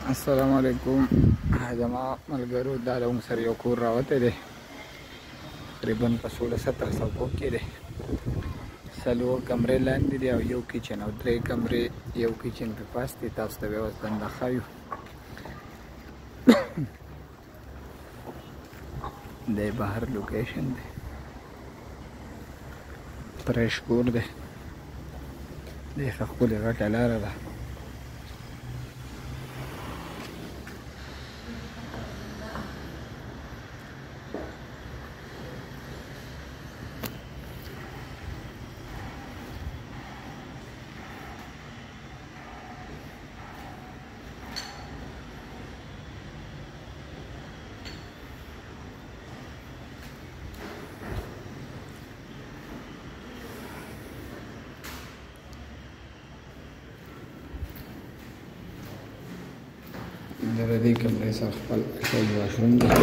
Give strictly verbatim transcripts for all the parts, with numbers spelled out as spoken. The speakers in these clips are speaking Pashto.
السلام علیکم زما ملګرو، دا له موږ سره یو کور راوتی دی، تقریبا په سوله ستره څوکو کې دی. څلور کمرې لاندې دي او یو کچن او درې کمرې، یو کچن په پاس دی. تاسو ته به اوس دنده ښایو. دی بهر لوکیشن دی، فرش کور دی، دی ښه ښکلې غټه لاره ده. د دې کمرې سره خپل اټیچ واشروم دی.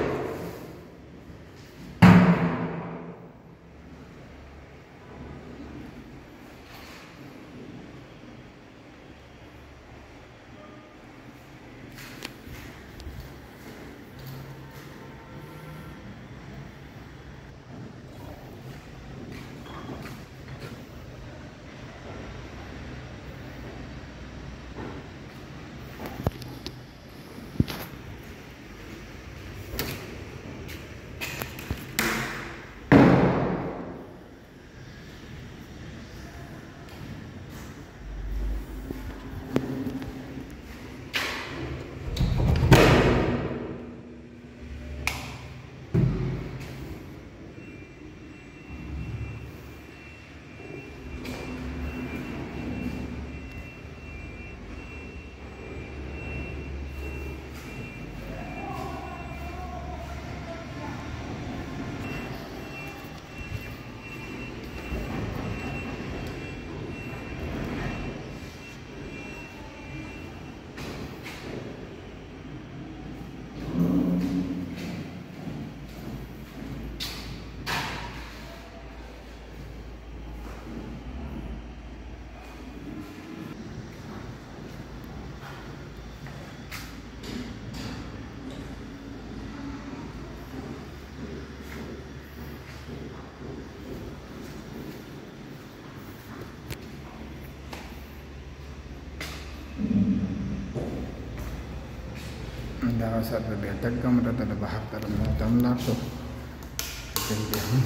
دغه سره بیا تګ کمره ته د بهر طرف نه ورته هم لاړ شو. بیا هم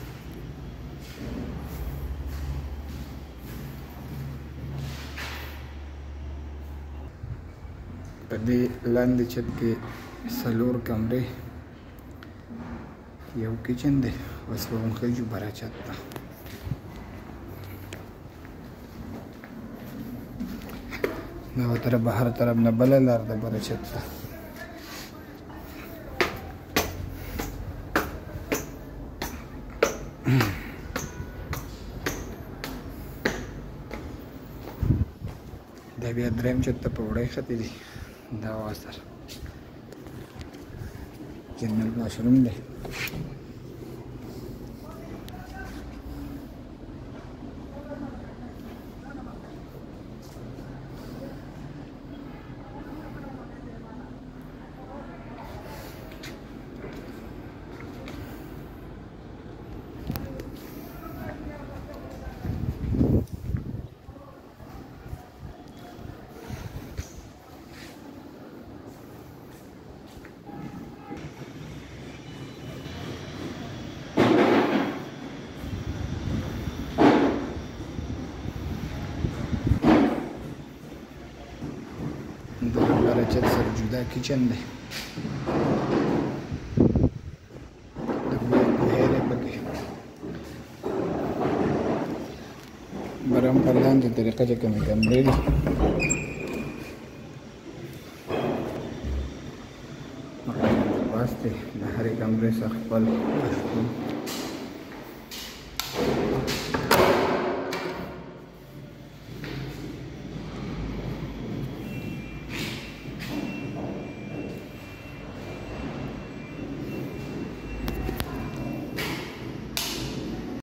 په دې لاندې چت کې څلور کمرې، یو کچن دی، بس په خیجو بره چت ته. دغه طرف بهر طرف نه بله لار ده بره چت ته. دا بیا درېیم چت ته په وړۍ ختې دي. دا اواز سره جنرال واشروم دی. د چت سره جدا کچن دی، د بور کوهی دی پکې. برم په لاندې طریقه چې کومې کمرې دي، پاس دی د هرې کمرې څخه خپل